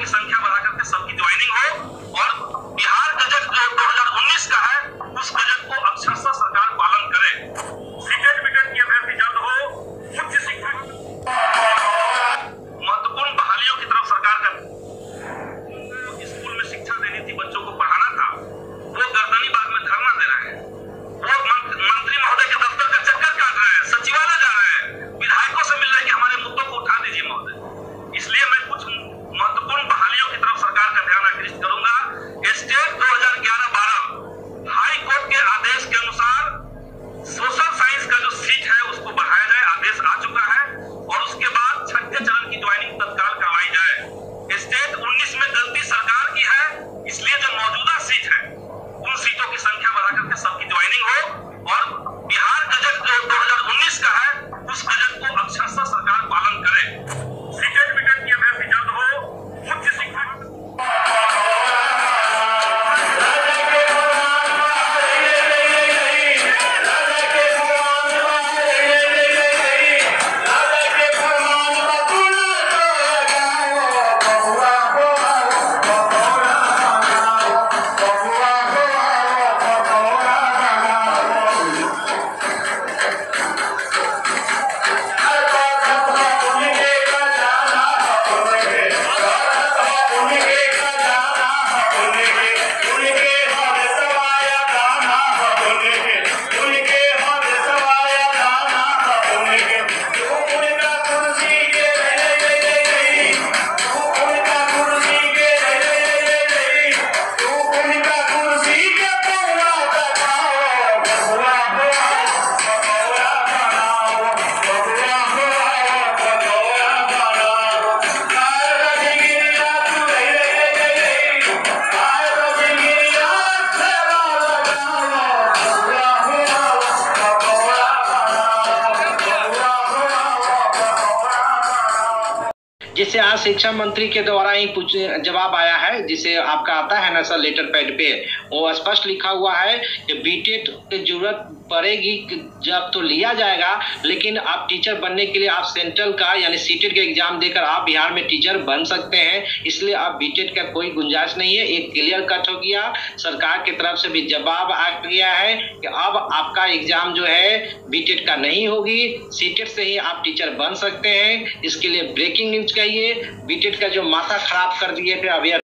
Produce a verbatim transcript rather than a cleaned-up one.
संख्या बढ़ाकर के सबकी ज्वाइनिंग हो और बिहार गजट जो दो हजार उन्नीस का है उस गजट को अक्षरशः सरकार पालन करे। सीटेट बीटेट की अभ्यर्थी जल्द हो। उच्च शिक्षा महत्वपूर्ण बहालियों की तरफ सरकार का स्कूल में शिक्षा देनी थी, बच्चों को पढ़ाना था, वो गर्दनी बाग में धरना दे रहे हैं। वो मंत्री महोदय के दफ्तर का चक्कर काट रहे हैं, सचिवालय जा रहे हैं, विधायकों से मिल रहे हैं कि हमारे मुद्दों को उठा दीजिए महोदय। इसलिए मैं कुछ महत्वपूर्ण बहालियों की तरफ सरकार का ध्यान आकृष्ट करूंगा। स्टेट दो हजार ग्यारह बारह हाई कोर्ट के आदेश के अनुसार सोशल साइंस का जो सीट है उसको बढ़ाया जाए, आदेश आ चुका है, और उसके बाद छठे चरण की ज्वाइनिंग तत्काल करवाई जाए। स्टेट उन्नीस में गलती सरकार की है, इसलिए जो मौजूदा सीट है उन सीटों की संख्या बढ़ाकर के सबकी ज्वाइनिंग हो और बिहार गजट जो दो हजार उन्नीस का है उस गजट को अक्षरशः सरकार पालन करे। सीटेट बीटेट की अभ्यर्थी जल्द हो। उच्च शिक्षा जिसे आज शिक्षा मंत्री के द्वारा ही कुछ जवाब आया है, जिसे आपका आता है ना सर लेटर पैड पे, वो स्पष्ट लिखा हुआ है कि बीटेट की जरूरत पड़ेगी जब तो लिया जाएगा, लेकिन आप टीचर बनने के लिए आप सेंट्रल का यानी सीटेट का एग्जाम देकर आप बिहार में टीचर बन सकते हैं, इसलिए आप बीटेट का कोई गुंजाइश नहीं है। एक क्लियर कट हो गया, सरकार की तरफ से भी जवाब आ गया है कि अब आपका एग्जाम जो है बीटेट का नहीं होगी, सीटेट से ही आप टीचर बन सकते हैं। इसके लिए ब्रेकिंग न्यूज कहिए, बीटेट का जो माथा खराब कर दिए थे अभी